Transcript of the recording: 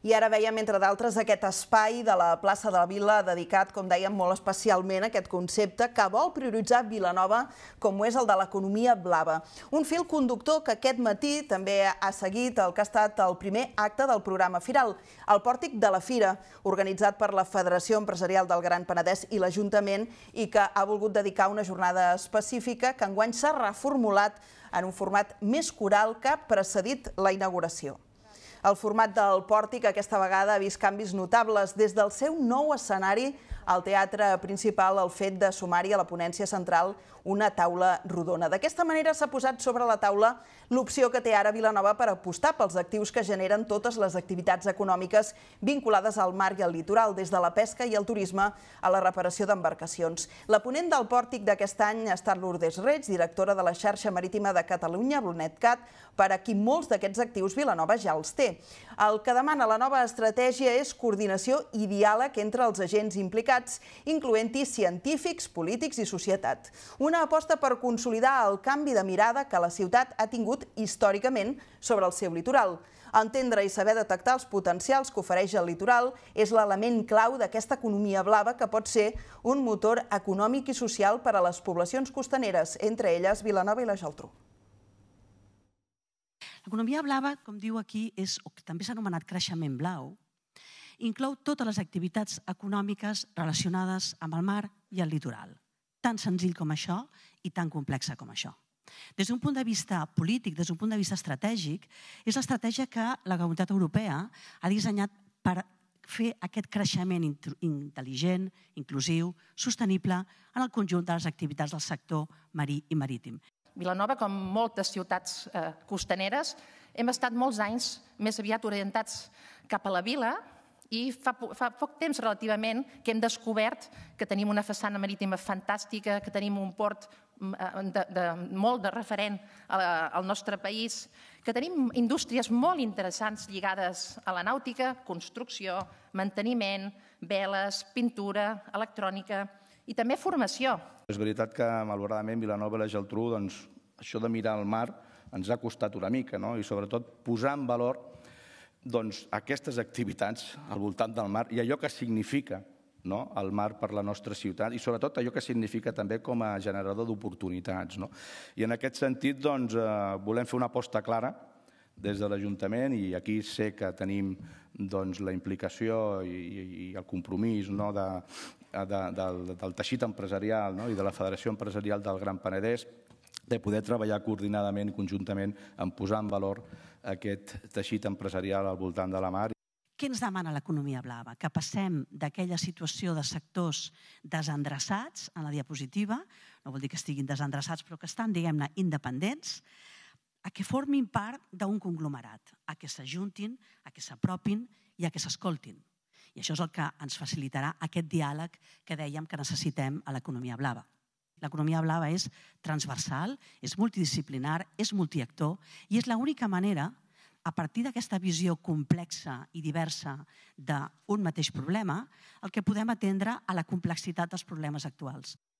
I ara veiem, entre d'altres, aquest espai de la plaça de la Vila dedicat, com dèiem, molt especialment a aquest concepte que vol prioritzar Vilanova, com és el de l'economia blava. Un fil conductor que aquest matí també ha seguit el que ha estat el primer acte del programa Firal, el pòrtic de la Fira, organitzat per la Federació Empresarial del Gran Penedès i l'Ajuntament i que ha volgut dedicar una jornada específica que enguany s'ha reformulat en un format més coral que ha precedit la inauguració. El format del pòrtic aquesta vegada ha vist canvis notables des del seu nou escenari al teatre principal, el fet de sumar-hi a la ponència central una taula rodona. D'aquesta manera s'ha posat sobre la taula l'opció que té ara Vilanova per apostar pels actius que generen totes les activitats econòmiques vinculades al mar i al litoral, des de la pesca i el turisme a la reparació d'embarcacions. La ponent del pòrtic d'aquest any ha estat Lourdes Reig, directora de la xarxa marítima de Catalunya, Blunetcat, per a qui molts d'aquests actius Vilanova ja els té. El que demana la nova estratègia és coordinació i diàleg entre els agents implicats, incloent-hi científics, polítics i societat. Una aposta per consolidar el canvi de mirada que la ciutat ha tingut històricament sobre el seu litoral. Entendre i saber detectar els potencials que ofereix el litoral és l'element clau d'aquesta economia blava que pot ser un motor econòmic i social per a les poblacions costaneres, entre elles Vilanova i la Geltrú. L'economia blava, com diu aquí, o també s'ha anomenat creixement blau, inclou totes les activitats econòmiques relacionades amb el mar i el litoral. Tan senzill com això i tan complexa com això. Des d'un punt de vista polític, des d'un punt de vista estratègic, és l'estratègia que la Comunitat Europea ha dissenyat per fer aquest creixement intel·ligent, inclusiu, sostenible en el conjunt de les activitats del sector marí i marítim. Vilanova, com moltes ciutats costaneres, hem estat molts anys més aviat orientats cap a la vila i fa poc temps relativament que hem descobert que tenim una façana marítima fantàstica, que tenim un port molt de referent al nostre país, que tenim indústries molt interessants lligades a la nàutica, construcció, manteniment, veles, pintura, electrònica i també formació. És veritat que, malauradament, Vilanova i la Geltrú, això de mirar al mar ens ha costat una mica, i sobretot posar en valor aquestes activitats al voltant del mar i allò que significa el mar per la nostra ciutat i sobretot allò que significa també com a generador d'oportunitats. I en aquest sentit volem fer una aposta clara des de l'Ajuntament i aquí sé que tenim la implicació i el compromís del teixit empresarial i de la Federació Empresarial del Gran Penedès de poder treballar coordinadament i conjuntament en posar en valor aquest teixit empresarial al voltant de la mar. Què ens demana l'economia blava? Que passem d'aquella situació de sectors desendreçats, en la diapositiva, no vol dir que estiguin desendreçats, però que estan, diguem-ne, independents, a que formin part d'un conglomerat, a que s'ajuntin, a que s'apropin i a que s'escoltin. I això és el que ens facilitarà aquest diàleg que dèiem que necessitem a l'economia blava. L'economia blava és transversal, és multidisciplinar, és multiactor i és l'única manera, a partir d'aquesta visió complexa i diversa d'un mateix problema, el que podem atendre a la complexitat dels problemes actuals.